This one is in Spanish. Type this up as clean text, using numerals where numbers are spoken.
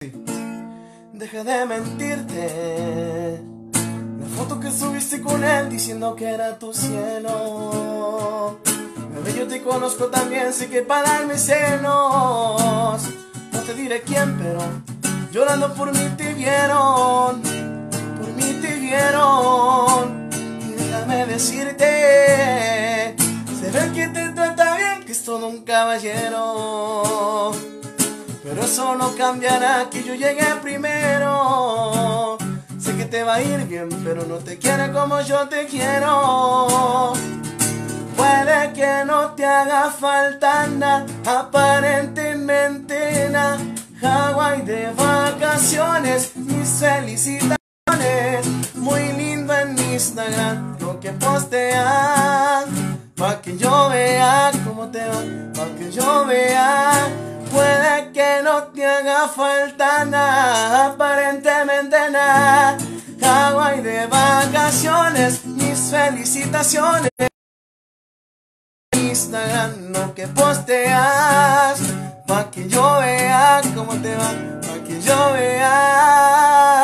decirte, deja de mentirte. La foto que subiste con él diciendo que era tu cielo. Bebé, yo te conozco también, sé que para darme celos. No te diré quién, pero llorando por mí te vieron. Por mí te vieron. Y déjame decirte, se ve que te trata bien, que es todo un caballero. Pero eso no cambiará que yo llegué primero. Sé que te va a ir bien, pero no te quiere como yo te quiero. Puede que no te haga falta nada, aparentemente nada. Hawái de vacaciones, mis felicitaciones. Muy lindo en Instagram lo que posteas, pa' que yo vea cómo te va, pa' que yo vea. Puede que no te haga falta nada, aparentemente nada. Hawái de vacaciones, mis felicitaciones. Instagram lo que posteas, pa' que yo vea cómo te va, pa' que yo vea.